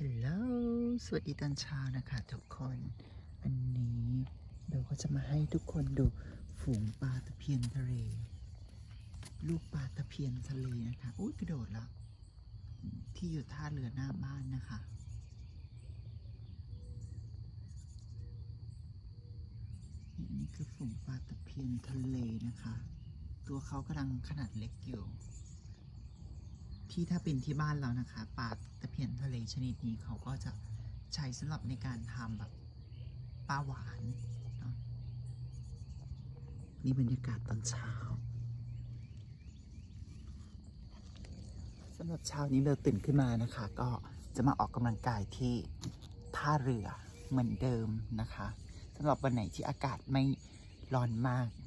ฮัลโหลสวัสดีตอนเช้านะคะทุกคนวันนี้เราก็จะมาให้ทุกคนดูฝูงปลาตะเพียนทะเลลูกปลาตะเพียนทะเลนะคะอุ้ยกระโดดแล้วที่อยู่ท่าเรือหน้าบ้านนะคะนี่คือฝูงปลาตะเพียนทะเลนะคะตัวเขากำลังขนาดเล็กอยู่ที่ถ้าเป็นที่บ้านเรานะคะปลาตะเพียนทะเลชนิดนี้เขาก็จะใช้สำหรับในการทำแบบปลาหวานเนาะนี่บรรยากาศตอนเช้าสำหรับเช้านี้เราตื่นขึ้นมานะคะก็จะมาออกกำลังกายที่ท่าเรือเหมือนเดิมนะคะสำหรับวันไหนที่อากาศไม่ร้อนมาก